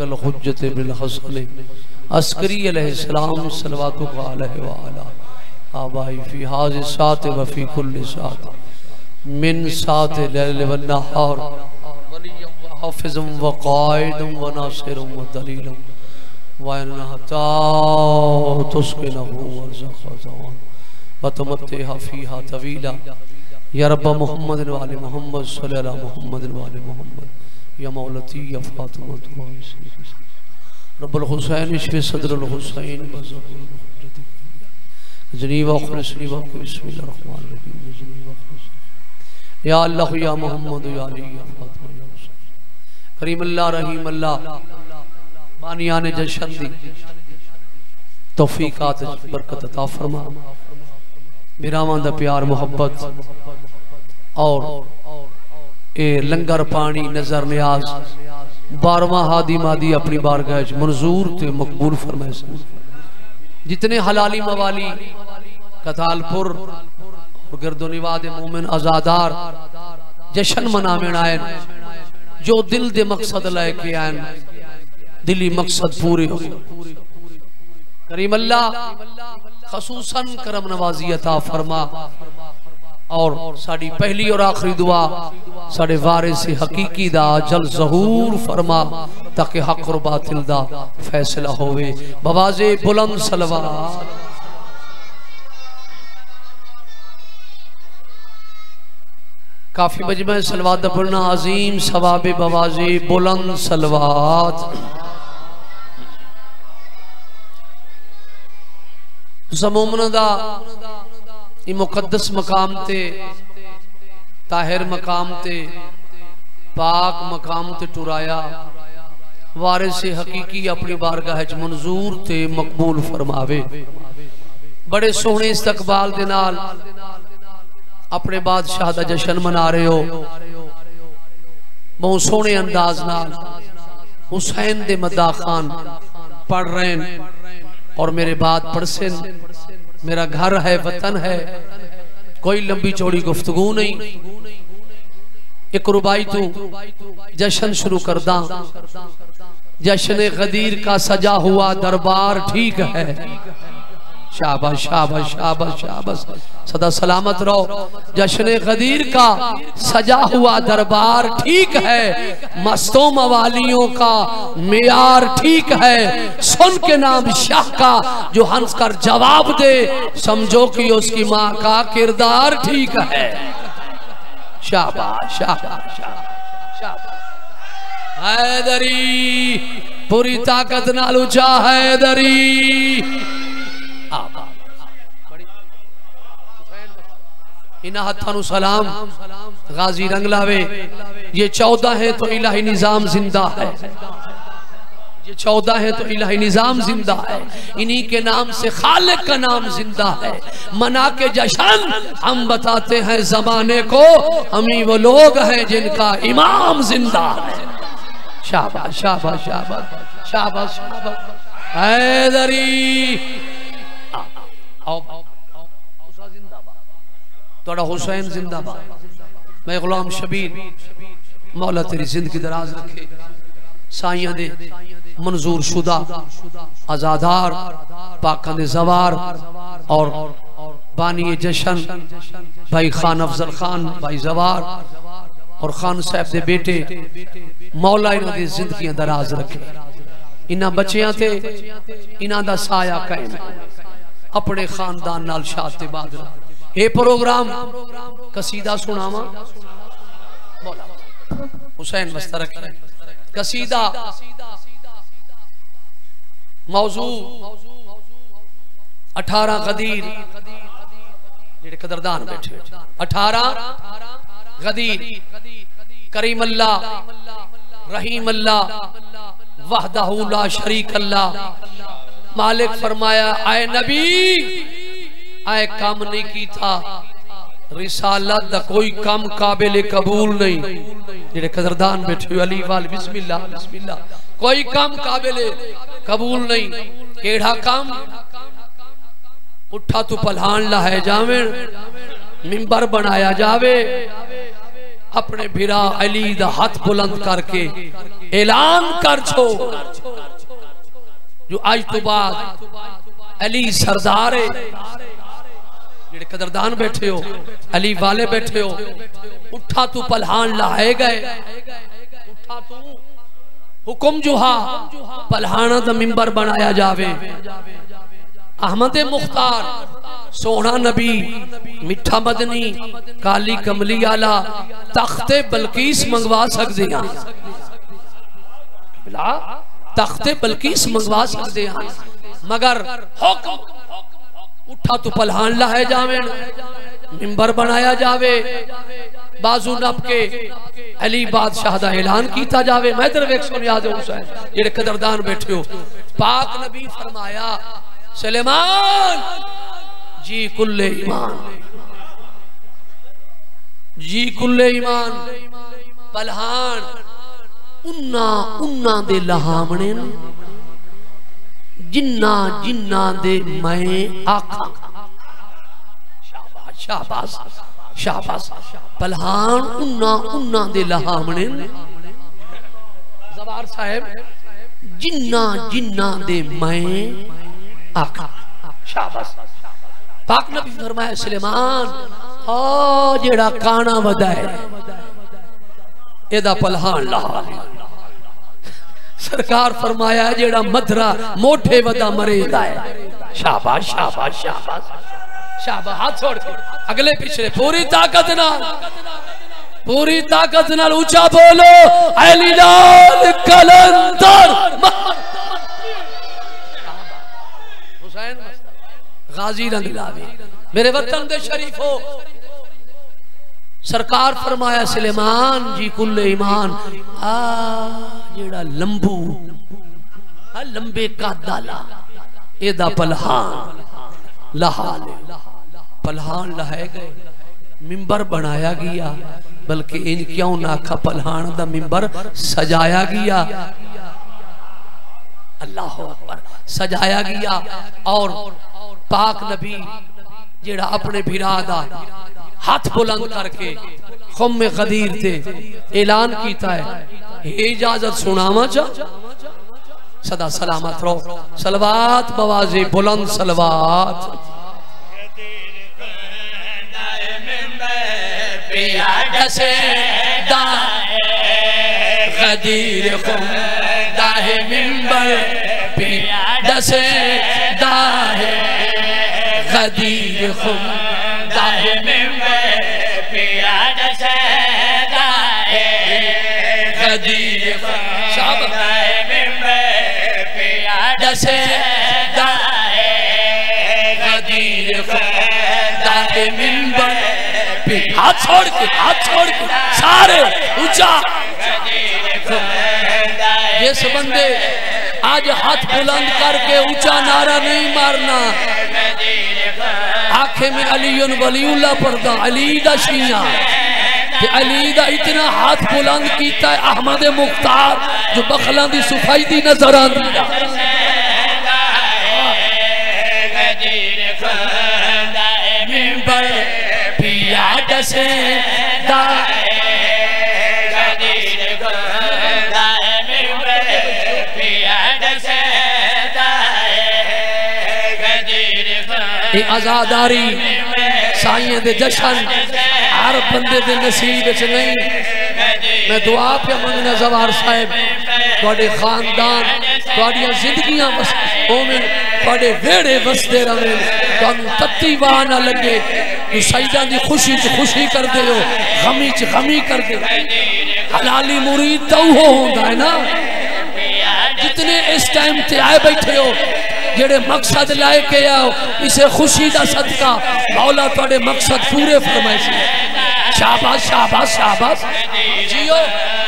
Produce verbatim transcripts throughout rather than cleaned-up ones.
कल हुज्जत बिल हसन अस्करी अलैहिस्सलाम सल्लल्लाहु अलैहि व आला आबाई फी हाज़ सात व फी कुल्ल सात मिन सात लैल व नहार वलिय्यम व हाफिज़म व क़ाइदम व नासिरम व दलीलम व अनता तुस्किनहु व ज़खज़ान व तुमत्तिहा फीहा तवीला या रब्ब मोहम्मद व आले मोहम्मद सल्लल्लाहु मोहम्मद व आले मोहम्मद या मौलती या फातिमा रब्बुल हुसैन इश्क़ सदरुल हुसैन जनीवा खुलसनी व बिस्मिल्लाहिर रहमानिर रहीम जनीवा खुलसनी या अल्लाह या मोहम्मद या अली या फातिमा या हुसैन करीम अल्लाह रहीम अल्लाह बानियाने जशन दी तौफीकात बरकत अता फरमा बिरावां दा प्यार मोहब्बत और ए लंगर पानी नजर न्याज बारवा हादी मादी अपनी बारगाह मंजूर ते मकबूल फरमाए। जितने हलाली मवाली कतालपुर और गिरदोनिवाद मोमिन आजादार जशन मनावे आए जो दिल दे मकसद लेके आए दिली मकसद पूरे हो करीम अल्लाह खसूसन करम नवाजी अता फरमा और साड़ी पहली और आखिरी दुआ साढ़े वारिस हकीकी दा जल ज़हूर फरमा ताकि हक और बातिल दा फैसला होवे बवाज़े बुलंद सलवात। काफी मजमा सलवात पढ़ना अजीम सवाबे बवाज़े बुलंद सलवात। मोमना दा मुकद्दस मकाम ते ताहिर मकाम ते पाक मकाम ते टुराया वारिस हकीकी अपनी बारगाह च मंजूर ते मकबूल फरमावे। बड़े सोहने इस्तकबाल दे नाल अपने बादशाह दा जशन मना रहे हो बहुत सोहने अंदाज नाल हुसैन दे मदा खान पढ़ रहे हैं और मेरे बाद पढ़सेन मेरा घर है वतन है कोई लंबी चौड़ी गुफ्तगू नहीं एक रुबाई तू जशन शुरू कर दा। जश्न गदीर का सजा हुआ दरबार ठीक है शाबाश शाबाश शाबाश शाबाश सदा सलामत रहो। जश्न गदीर का सजा हुआ दरबार ठीक है मस्तों मवालियों का मेयार ठीक है सुन के नाम शाह का जो हंस कर जवाब दे समझो कि उसकी माँ का किरदार ठीक है। शाबाश शाबाश शाबाश हैदरी पूरी ताकत नाल ऊंचा हैदरी इन्हां हत्थां सलाम गाजी रंग लावे। ये चौदह है तो इलाही निजाम जिंदा है ये चौदह है तो इलाही निजाम जिंदा है इन्हीं के नाम से खालिक का नाम जिंदा है। मना के जशन हम बताते हैं जमाने को हम ही वो लोग हैं जिनका इमाम जिंदा है। शाबाश शाबाश शाबाश शाबाश शाबाश हैदरी थोड़ा हुसैन जिंदाबाद। मैं गुलाम शबीर मौला तेरी जिंदगी दराज रखे साइयां दे मंजूर शुदा आजादार पाकां दे जवार और बानी जशन भाई खान अफजल खान भाई जवार और खान साहब दे बेटे मौला इन्हां दी जिंदगियां दराज रखे। इन्हां बच्चियां ते इन्हां दा साया कायम अपने खानदान नाल शाते बादरा। ये प्रोग्राम कसीदा सुनावा हुसैन मस्ता रखे कसीदा मौजू अठारह गदीर जेड़े कदरदान बैठे अठारह गदीर करीम अल्लाह रहीम अल्लाह वहदहू ला शरीक अल्लाह। मालिक फरमाया आए नबी आए काम नहीं की था रिसालत दा कोई काम काबिल कबूल नहीं। जेड़े कदरदान बैठे अली वाल बिस्मिल्लाह बिस्मिल्लाह कोई काम काबिल कबूल नहीं। केड़ा काम उठा तू पल्हान लाए जावे मिंबर बनाया जावे अपने भिरा अली दा हाथ बुलंद करके ऐलान कर छो जो आज तो बाद अली सरदार है। जेड़े कदरदान बैठे हो, अली वाले बैठे हो, उठा तू पलहान लाए गए, उठा तू हुक्म जो हा पलहाना दा मिंबर बनाया जावे। अहमद मुख्तार सोहना नबी मिठा मदनी काली कमली आला तख्ते बल्कीस मंगवा सकते हैं, तख्ते बल्कीस मंगवा सकते हैं, मगर हुक्म उठा तो पलहान लाए जावे, मिंबर बनाया जावे, बाजू नप के अली बादशाह दा ऐलान किया जावे। मैं तेरे वेख सुन याद हुसैन जेड़े कदरदान बैठे हो, पाक नबी फरमाया सुलेमान जी कुल्ले ईमान, जी कुल्ले ईमान, पलहान उन्ना उन्ना दे लहामने जिन्ना जिन्ना दे मैं आखा। शाबाश शाबाश शाबाश, पलहान उन्ना उन्ना दे लहामने जवार साहब जिन्ना जिन्ना दे मैं आखा। शाबाश। पाक नबी फरमाया सुलेमान आ जेड़ा काना वदा है एदा पलहान लहा। सरकार फरमाया जेड़ा मधरा मोठे वदा मरेदा है। शाबाश शाबाश शाबाश शाबाश। हाथ छोड़ के अगले पिछले पूरी ताकत नाल, पूरी ताकत नाल ऊंचा बोलो अली लाल कलंदर हुसैन गाजी रंग लावे मेरे वतन दे शरीफो। सरकार फरमाया सुलेमान जी कुल्ले ईमान आ जेड़ा लंबू आ लंबे कादाला एदा पलहान लहा ले। पलहान लहाए गए, मिंबर बनाया गया, बल्कि इन क्यों ना आखा पलहान दा मिंबर सजाया गया। अल्लाह अकबर, सजाया गया। और पाक नबी जेड़ा अपने भिरा दा हाथ बुलंद करके खुम्मे गदीर थे ऐलान किया है, इजाजत सुनावा चा सदा सलामत रहो। सलवात बवाजे बुलंद सलवात। पिया डसे गदीर खुदा है मिंबर, पिया डसे दाहे गदीर खुदा है मिंबर, पिया डसे दाहे गदीर खुदा है मिंबर, पिया डसे दाहे गदीर खुदा है मिंबर। हाथ छोड़ के, हाथ छोड़ के सारे ऊंचा। जिस बंदे आज हाथ बुलंद करके ऊंचा नारा नहीं मारना, आंखें में अलीउन वलीउल्लाह पढ़दा अली दा शिया, अली दा इतना हाथ बुलंद किया है अहमद मुख्तार जो बखलां दी सफाई दी नजर आंदी। पिया डसे दाए गदीर खुदा है मिंबर, पिया डसे दाए गदीर खुदा। आजादारी साईं दे जशन हर बंदे दे नसीब च नहीं। मैं दुआ पे मंगना जवार साहब तुहाडे खानदान तुहाडियां जिंदगियां तुहाडे वेड़े वसदे रहे, तुहानू तत्ती वाह ना लगे, तू सईदा दी खुशी च खुशी कर दे हो, गमी च गमी कर दे। हलाली मुरीद तो वो होता है ना जितने इस टाइम ते आए बैठे हो, जेड़े मकसद लाए के आओ, इसे खुशी दा सदका मौला तुहाडे मकसद पूरे फरमाए। शाबाश शाबाश शाबाश जियो।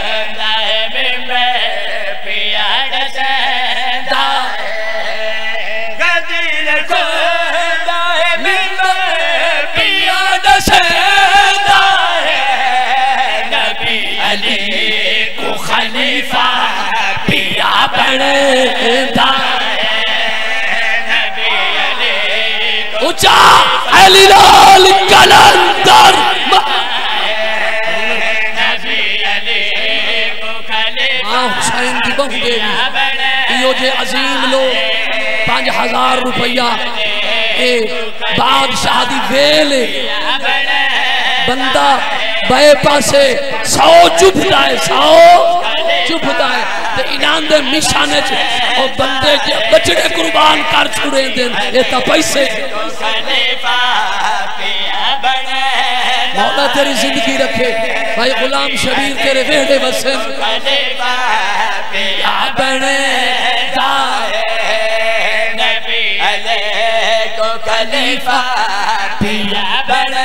खलीफा पिया बनता ऊंचा अली लाल कलंदर बहुंदे इहो जे अजीम लोग पांच हजार रुपया ए बादशाह दी वेल बंदा बे पासे सौ चुभदा है सौ चुभदा है ते इनाम दे निशाने च ओ बंदे जे बचड़े कुर्बान कर छुड़े देन ए ता पैसे मौला तेरी जिंदगी रखे भाई गुलाम शबीर तेरे वेड़े वसे या बने नबी को खलीफा पिया बने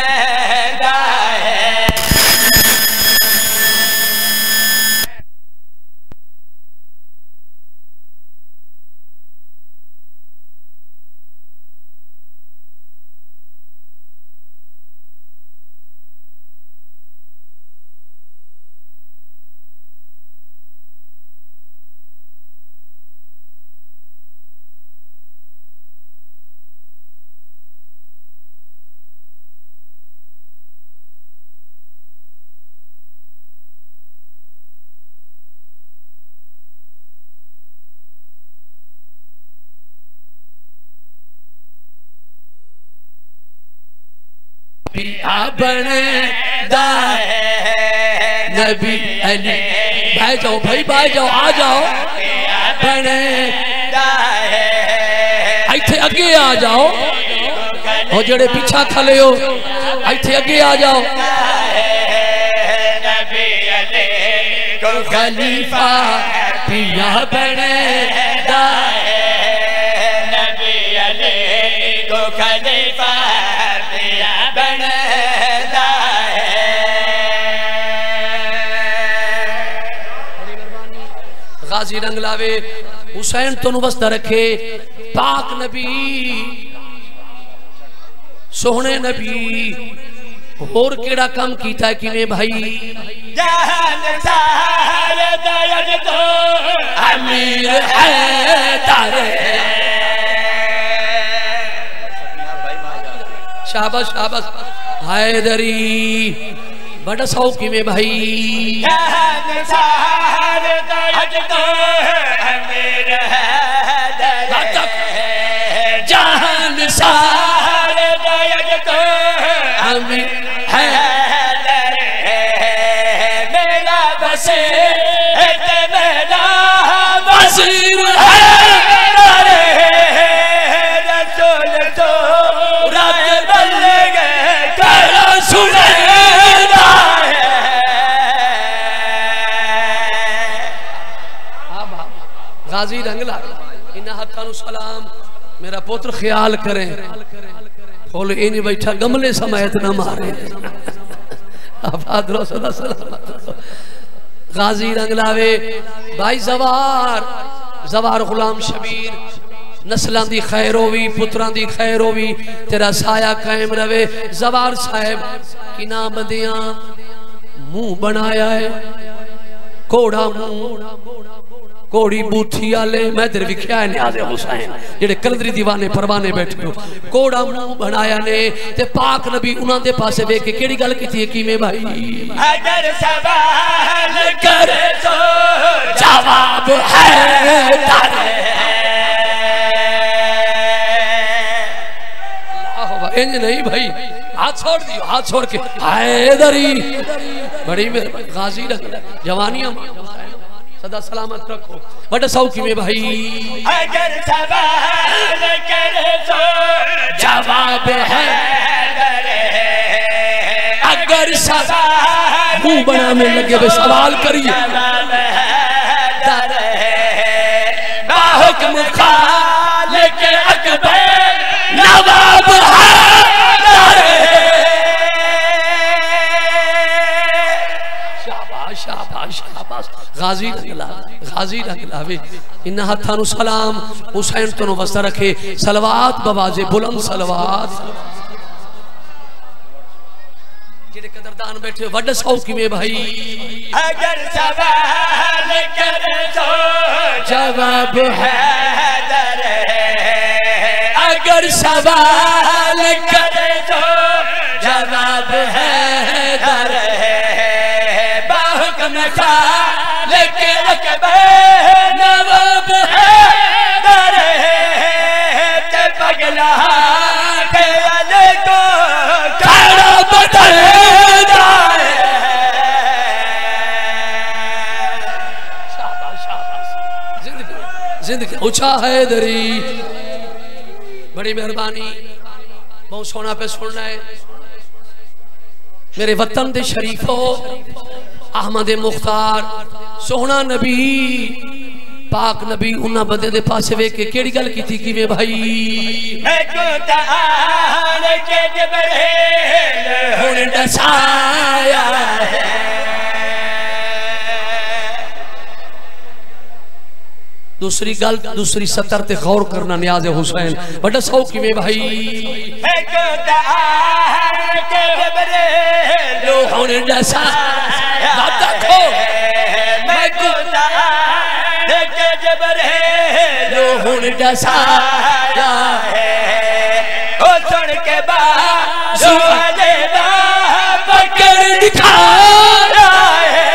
पिया बने नबी अली भाई जाओ भाई भाई जाओ आ जाओ बने इथे अगे आ जाओ और जेड़े पीछा खले हो इथे अगे आ जाओ नबी अली को खलीफा पिया बने नबी अली को खलीफा गाजी रंग लावे हुसैन तो वस्ता रखे पाक नबी सोहने नबी और केड़ा कम कीता है किने भाई अमीर हैदर शाबाश शाबाश हैदरी बड़ा शौकी में भाई जान सार अमीर हैदर मेरा बसे मेरा वजीर हैदर रसूल तो रात बल गए कर सुने गाजी रंगला इन हाथां नु सलाम मेरा पुत्र ख्याल करें खोल इन बैठा गमले समेत न मारे आबाद सदा सलामत गाजी रंगलावे भाई जवार जवार गुलाम शबीर नस्लां दी खैर होवी पुत्रां दी खैर होवी तेरा साया कायम रवे जवार साहब किना बंदियां मुंह बनाया है कोड़ा मुंह कोड़ी बूथी आले मैं तेरे विख्या है न्याज़े हुसैन जेड़े कलदरी दीवाने परवाने बैठे हो कोड़ा मुंह बनाया ने ते पाक नबी उन्हां दे पासे वेख के केड़ी गल कीती है किवें भाई अगर सवाल करे तो जवाब है तारे अल्लाह इंज नहीं भाई हाथ छोड़ दियो हाथ छोड़ के हैदरी बड़ी में गाजी जवानियां सदा सलामत रखो बड़ा शौकी में भाई अगर सवाल करे तो जवाब है अगर सवाल मुंह बनाने लगे वे सवाल करिए बाहुक्म खालिक अकबर नवाब है गाजी रंगला गाजी रंगलावे इन हाथां नु सलाम हुसैन तो वस्ता रखे सलवात बवाजे बुलंद सलवात जेड़े कदरदान बैठे वड शौकी में भाई अगर सवाल करे तो जवाब हैदर अगर सवाल करे तो जवाब हैदर बाहुक्म लेके अकबर नवाब है दरे ते पगला के अले को खड़ा बदलता है। जिंदगी ऊंचा है दरी। बड़ी मेहरबानी, बहुत सोना पे सुनना है मेरे वतन दे शरीफो। अहमद मुख्तार सोहना नबी पाक नबी उन्हां बंदे दे पासे वेख के केड़ी गल कीती किवें भाई। हुण दसाया है दूसरी गल दूसरी सतर ते गौर करना नियाज़ हुसैन बड़ा सौ किवें भाई। हुण दसाया देखो मैं हुण दसाया है ओ सुन के बाद पकड़ दिखाया है।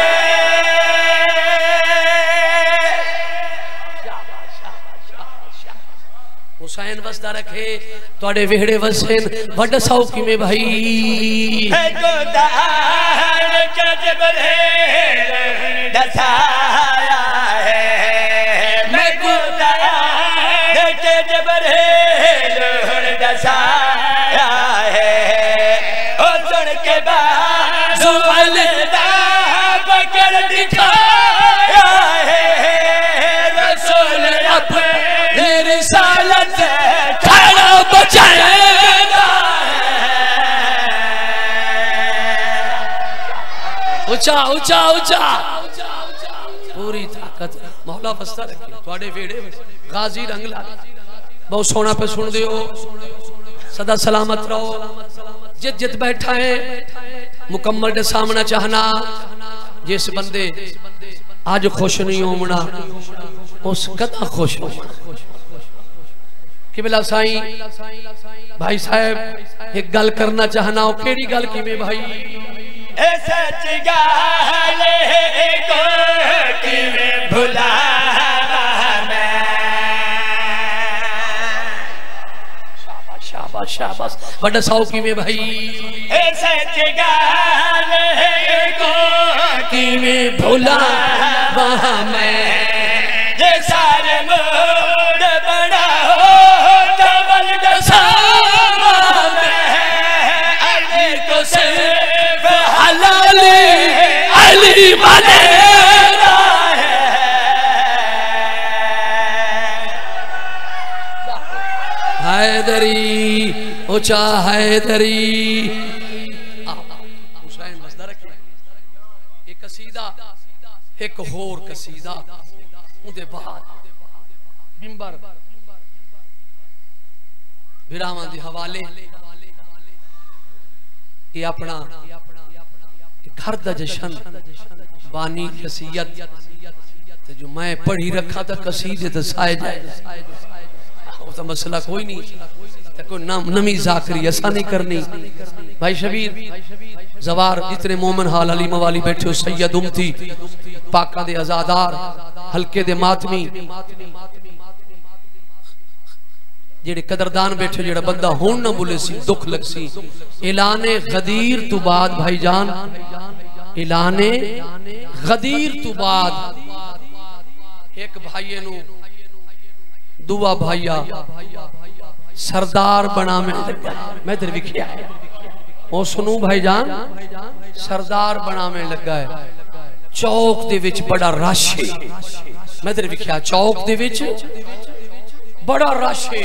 हुसैन वसदा रखे तुहाडे वेहड़े वसन वड्डा सौ किवें भाई। दसाया है मैं दसाया है ओ सुन के बाद पकड़ दिखाया है। रसूल अपनी रिसालत खड़ा बचाएगा। ऊंचा ऊंचा ऊंचा पूरी ताकत मौला वस्ता रखे तुहाडे वेड़े गाजी रंगला बहुत सोना पे सुन दियो। सदा सलामत रहो जित जित बैठा है मुकम्मल दे सामना चाहना। जिस बंदे आज खुश नहीं होना उस कदा खुश हो। किबला साईं भाई साहब एक गल करना चाहना हो केड़ी गल किवें भाई। सच गाल को किवें भुला शाबाश शाबाश बड़ा सौ किवें भाई। सच गाल को किवें भुला मैं जे सारे मूड बड़ा हो कमल दसावा मैं अली को सिर्फ हलाली अली बने हैदरी ऊंचा हैदरी। हुसैन बसदा रखे एक कसीदा एक होर कसीदा उनके बाद मिंबर विरामां दे हवाले ये अपना घर दा जशन बानी कसीयत जो मैं पढ़ी रखा था कसीदे तो साए जाए तो मसला कोई नहीं कोई नाम नमी जाकरी ऐसा नहीं करनी। भाई शबीर जवार इतने मोमन हाल अली मवाली बैठे हो सैयद उम्मती पाका दे आजादार हल्के दे मातमी जेड़े कदरदान बैठे जेड़ा बंदा हुण ना बोले सी दुख लग सी। ऐलाने गदीर तो बाद भाईजान ऐलाने गदीर तो बाद एक भाईए नु दुआ भाईया सरदार बना में मैं तेरे विखिया ओ सुनू भाईजान सरदार बना में लगा है। चौक दे विच बड़ा रश है मैं तेरे विखिया चौक दे विच बड़ा रश है।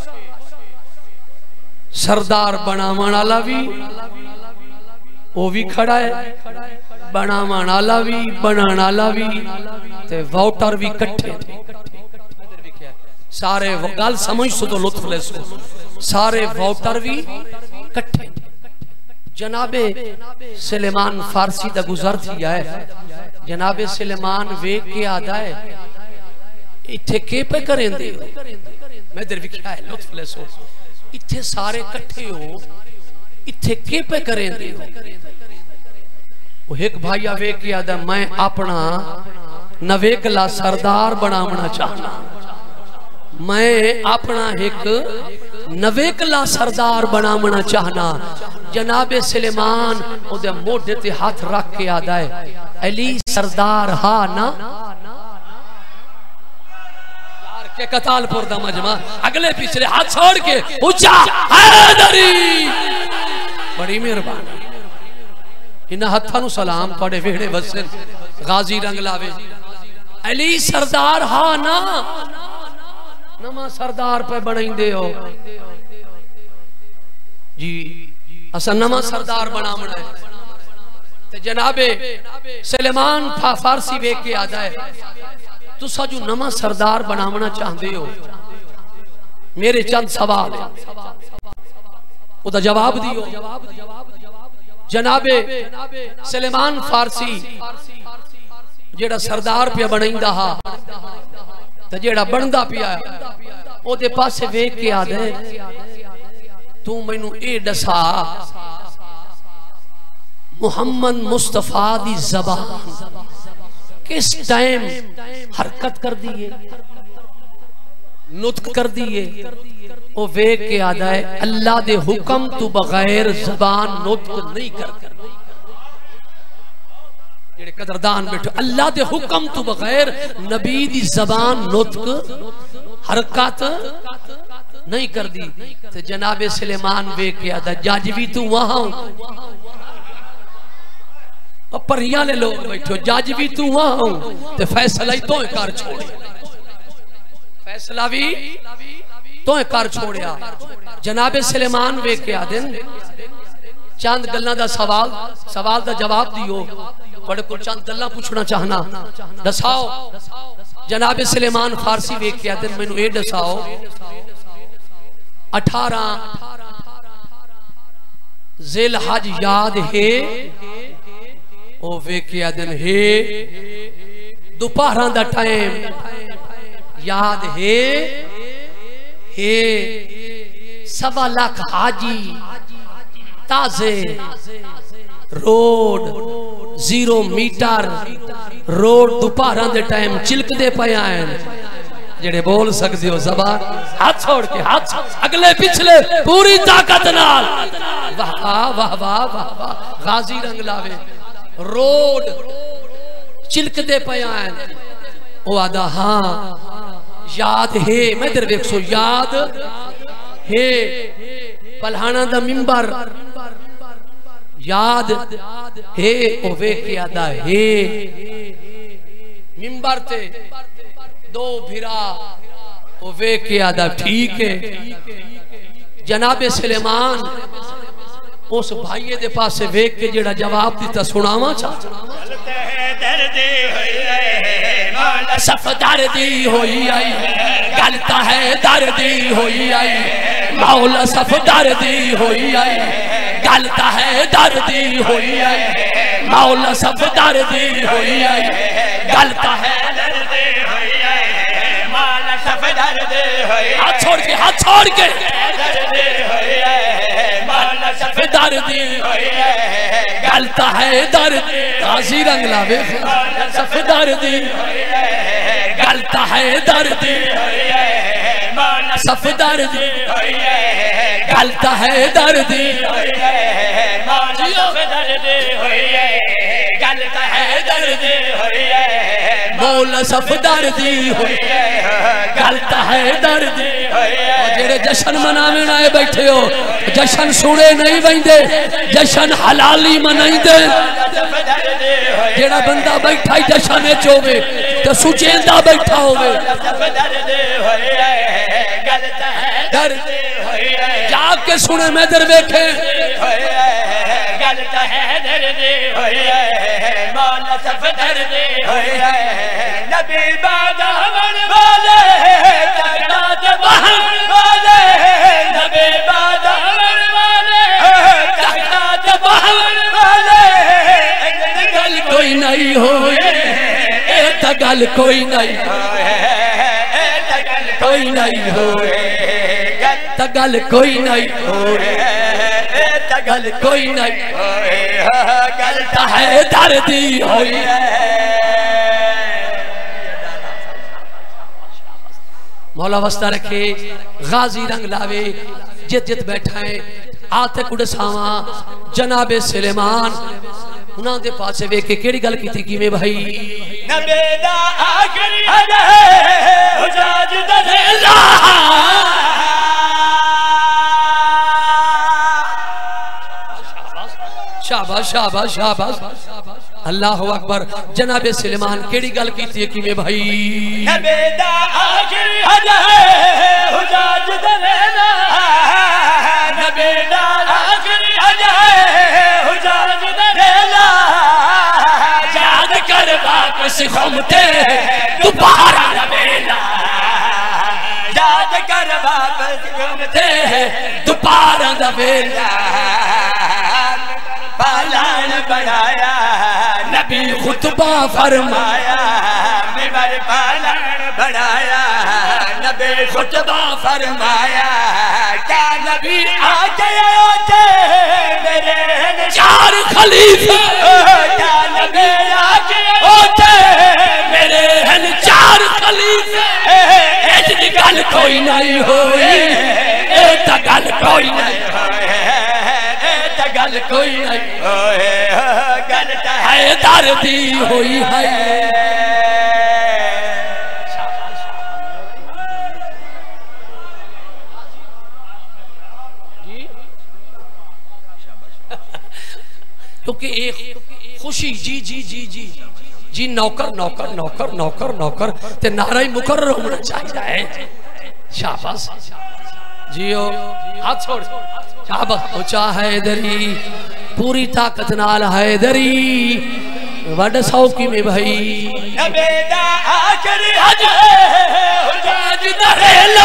सरदार बनावन वाला भी वो भी खड़ा है बनावन वाला भी बनाने वाला भी ते वोटर भी इकट्ठे सारे गल समझ सो तो लुत्फ ले सो सारे वोटर भी इकट्ठे। जनाबे सुलेमान फारसी दा गुजर थी है जनाबे सुलेमान वेख के आदा है इत्थे के पे करेंदे मैं इधर विखिया है लुत्फ ले सो इत्थे सारे इकट्ठे हो इत्थे के पे करेंदे वो एक भाईया वेख के आदा मैं अपना नवेकला सरदार बनावना चाहना। मैं अपना एक नवेकला सरदार बनावना चाहना। जनाबे सुलेमान ओदे मोढे ते हाथ रख के आदा है, अली सरदार हा ना। यार के कतालपुर दा मजमा अगले पिछले हाथ छोड़ के ऊंचा हैदरी। बड़ी मेहरबानी। इन हत्था नु सलाम थोड़े वेड़े वसन गाजी रंग लावे। अली सरदार हा ना, नमा सरदार पे बनाइंदे हो जी। असा नमा सरदार बनावना है। ते जनाबे सुलेमान फा फारसी वेख के आदा है, तुसा जो नमा सरदार बनावना चाहते हो, मेरे चंद सवाल है, उदा जवाब दियो। जनाबे सुलेमान फारसी जेड़ा सरदार पे बनाइंदा हा ते जेड़ा बनदा पिया ओदे पासे वेख के आदा है, तू मैनू ए दसा मुहम्मद मुस्तफा दी ज़बान किस टाइम हरकत कर दी है, नुत्क कर दी है। वो वेख के आदा है, अल्लाह दे हुक्म तू बगैर ज़बान नुत्क नहीं कर। जेड़े कदरदान बैठो, अल्लाह दे हुक्म तू बगैर नबी दी ज़बान नुत्क हरकत नहीं कर दी। तो जनाबे सुलेमान वेख के आदा, जज भी तू वहां, परियां ले लोग बैठो, जज भी तू वहां, ते फैसला ही तो कर छोड़े, फैसला भी तो कर छोड़िया। जनाबे सुलेमान वेख के आदे, चंद गल्लां दा सवाल सवाल दा जवाब दियो। बड़े को चंद गल्लां पूछना चाहना, दसाओ। जनाबे सुलेमान फारसी वेख के आदे, मैनू ये दसाओ अठारह जिल हज याद है? ओ वेख्या दिन है। दोपहर दा टाइम याद है? है। सवा लाख हाजी ताजे रोड जीरो मीटर रोड दोपहर दे टाइम चिलकदे पे आए। जेड़े बोल सकते हो जबान हाथ छोड़ के, हाथ अगले पिछले पूरी ताकत नाल। वाह वाह वाह वाह वाह, गाजी रंग लावे। रोड चिलकदे पे आए। ओ आदा हाँ याद है, मैं इधर देख सो याद है। पलहाना दा मिंबर याद है? ओ वेख के आदा है। मिंबर ते दो भिरा, ओ वेख के आदा ठीक है। जनाबे सुलेमान उस भाईये दे पास वेख के जेड़ा जवाब दिता सुनावा चाहता। सफ दर्दी होई आई, गलता है दर्दी होई आई। मौला सफ दर्दी होई आई, गलता है दर्दी होई आई। मौला सफ दर्दी होई आई, गलता है दर्दी होई आई। मौला सफ दर्दी होई, हाथ छोड़ के, हाथ छोड़ के, दर्दी होई आई। मौला सफ दर्दी होई आई, गलता है दर्दी। गाजी रंग लावे। सफ दर्दी होई आई, गलता है दर्दी होई आई। मौला सफ दर्दी होई आई, गलता है दर्दी होई आई। मौला सफ दर्दी होई आई, गलता है दर्दी होई आई। मौला सफ दर्दी होई आई, गलता है दर्दी होई आई। जेड़े जश्न मनावे आए बैठे हो, जश्न सुने नहीं बंदे, जश्न हलाली मनाइंदे। जेड़ा बंदा बैठा ही जश्न विच होवे ते सुचेंदा बैठा होवे। जाके सुने मैं इधर वेखे। गलता है दर्दी होई है, मौला सफ दर्दी होई है। नबी बादावन वाले तकरात बहन वाले, नबी बादावन वाले तकरात बहन वाले। गल कोई नहीं होए, ए तगल कोई नहीं होए, तगल कोई नहीं होए, तगल कोई नहीं होए, तगल कोई नहीं होए। गलता है दर्दी होई है। मौला वस्ता रखे गाजी रंग लावे जित जित बैठा है आते कुड़ सावा जनाबे सुलेमान उन्हां दे पासे वेख के केड़ी गल कीती किवें भाई नबेदा आखिरी हज हुजाज दरेला शाबाश शाबाश शाबाश अल्लाह अकबर जनाबे सुलेमान केड़ी गल कीती है किवें भाई नबेदा आखिरी हज हुजाज दरेला नबेदा आखिरी हज हुजाज दरेला याद कर वापस घूमते दोबारा नबेला याद कर वापस घूमते दोबारा नबेला पालन बढ़ाया नबी खुतबा फरमाया मिंबर पालन बढ़ाया नबी खुतबा फरमाया क्या नबी आके आते मेरे चार खलीफे क्या नबी आके होते मेरे हन चार खलीफे ऐसी गल कोई नहीं हुई ए ता गल कोई नहीं गल कोई नहीं गल है दर्दी हुई है क्योंकि एक खुशी जी जी जी जी जी नौकर नौकर नौकर नौकर नौकर ते नारा ही मुकर्रर होना चाहिए शाबाश जियो हाथ छोड़ शाबाश ऊंचा हैदरी पूरी ताकत नाल हैदरी वड सौकी में भाई नबेदा आखिरी हज हुजाज दरेला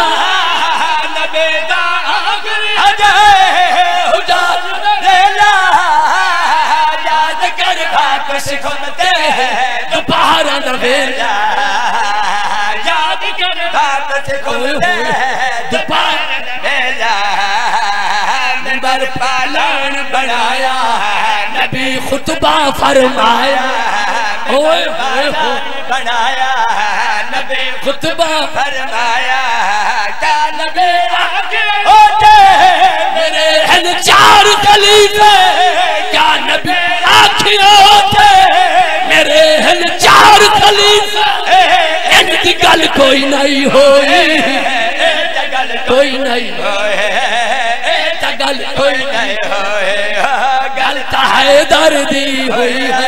नबेदा आखिरी हज हुजाज दरेला याद कर वापस घूमते दोबारा नबेला याद कर वापस घूमते दोबारा नबेला मिंबर पालन बढ़ाया नबी खुतबा फरमाया ओए ओए बढ़ाया नबी खुतबा फरमाया क्या नबी आके होते मेरे हन चार खलीफे क्या नबी आके होते मेरे हन चार खलीफे इनकी गल कोई नहीं हुई गल कोई नहीं गल कोई नहीं होए गल ता है दर्दी हुई है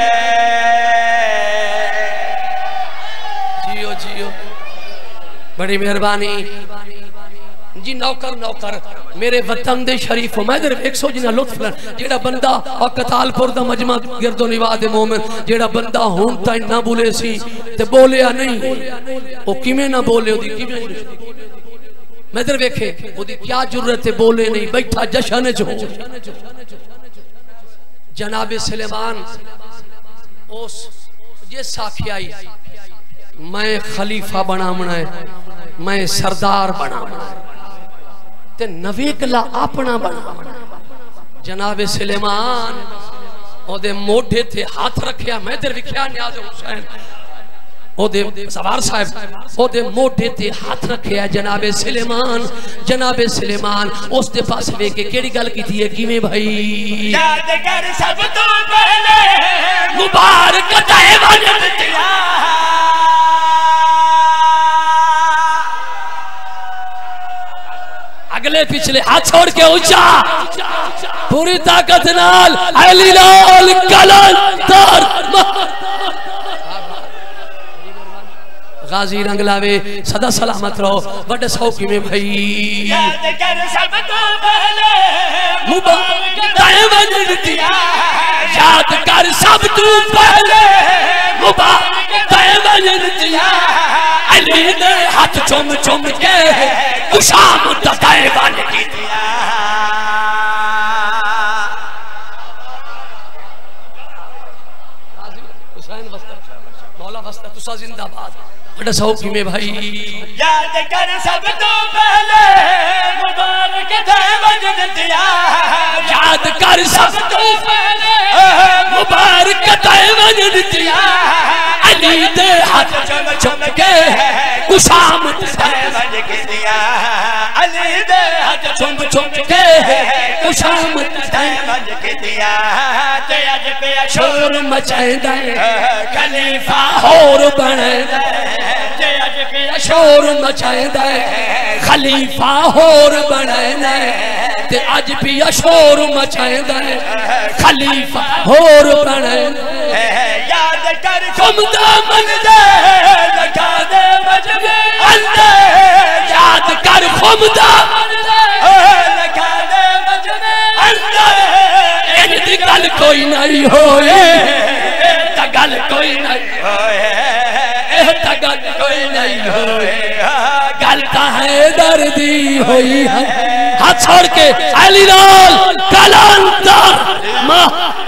जियो जियो बड़ी मेहरबानी जी नौकर नौकर मेरे वतन दे शरीफ मैदर एक सौ जिना लुत्फ लन जेड़ा बंदा और कतालपुर दा मजमा गिरदो निवाह दे मोमिन जेड़ा बंदा हुन ताई ना बोले सी ते बोलिया नहीं ओ किवें ना बोले ओदी किवें मैदर वेखे ओदी क्या जरूरत है बोले नहीं बैठा जश्न च हो जनाबे सुलेमान उस ये साखियाई मैं खलीफा बनावना है मैं सरदार बनावना है ते नवे कला अपना बनावना जनाबे सुलेमान ओदे मोढे ते हाथ रखिया मैदर विख्या न्याज हुसैन ओदे सवार साहब ओदे मोढे ते हाथ रखे जनाबे सुलेमान जनाबे सुलेमान उस दे पास वे के केड़ी गल कीती है किवें भाई याद कर सब तो पहले मुबारक कताए वजन दिया अगले पिछले हाथ छोड़ के ऊंचा पूरी ताकत नाल अली लाल कलंदर गाजी रंग लावे सदा सलामत रहो बड़े सौकी में भाई याद कर सब तो पहले मुबारक कताए वजन दिया याद कर सब तू पहले मुबारक कताए वजन दिया अली ने हाथ चुम चुम के खुशाम कताए वजन दिया हुसैन वस्ता मौला वस्ता तुसा जिंदाबाद बड़ा सौकी में भाई याद कर सब तो पहले मुबारक वजन दिया याद कर सब तू पहले मुबारक वजन दिया अली दे हाथ चुम चुम के खुशामद वज कितिया अली दे हाथ चुम चुम के खुशामद वज कितिया ते अज पे शोर मचाएंदा खलीफा होर बनेदा ते अज पे शोर मचाएंदा खलीफा होर बनेदा ते अज पिया शोर मचाएंदा खलीफा होर बनेदा याद कर खुमदा मन दे लगा दे मजबे अंदे याद कर खुमदा मन दे लगा दे मजबे अंदे इनकी गल कोई नहीं होए ता गल कोई नहीं होए ता गल कोई नहीं होए गल ता है दर्दी हुई है हाथ छोड़ के अली लाल कलंदर